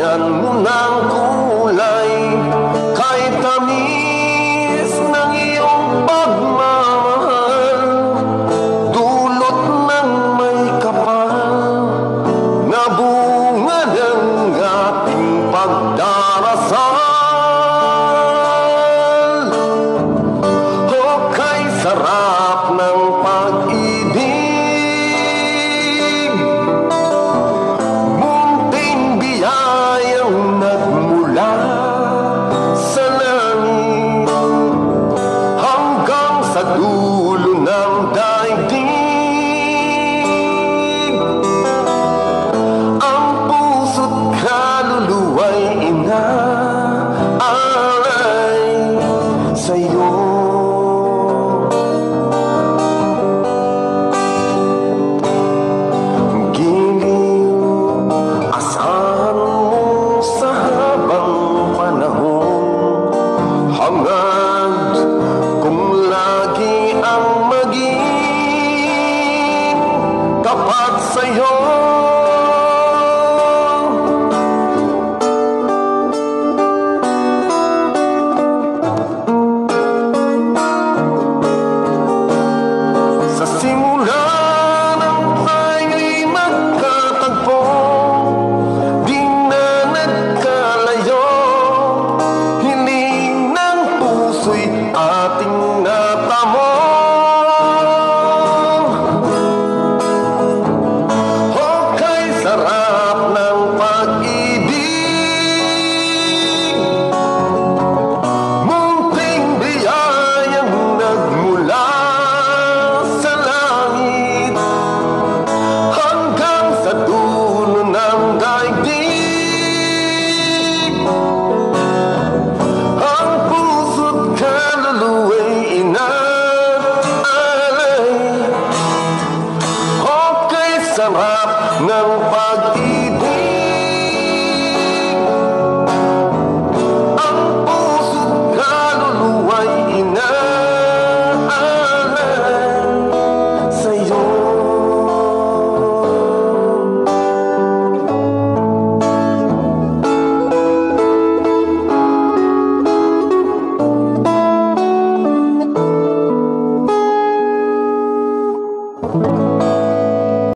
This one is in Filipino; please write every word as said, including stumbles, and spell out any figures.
Binigyan mo ng kulay kahit tamis ng iyong pagmamahal, dulot ng may kapal na bunga ng ating pagdarasal. O kay sarap ng pag-ibig, munting biyayang nagmula sa langit hanggang sa dulo ng daigdig. Ang puso't kaluluwa'y inaalay sa'yo. Hangad kung lagi ang maging tapat sa'yo. Sa simula ng tayo'y magkatagpo, di na nagkalayo, puso'y ating natamo. O kay sarap ng pag-ibig, munting biyayang nagmula sa langit hanggang sa dulo ng daigdig. Ang puso't kaluluwa'y inaalay. O kay sarap ng pag-ibig.